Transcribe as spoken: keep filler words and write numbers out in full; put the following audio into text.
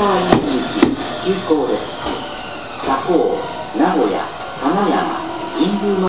川行き急行です。佐高、名古屋、金山、神宮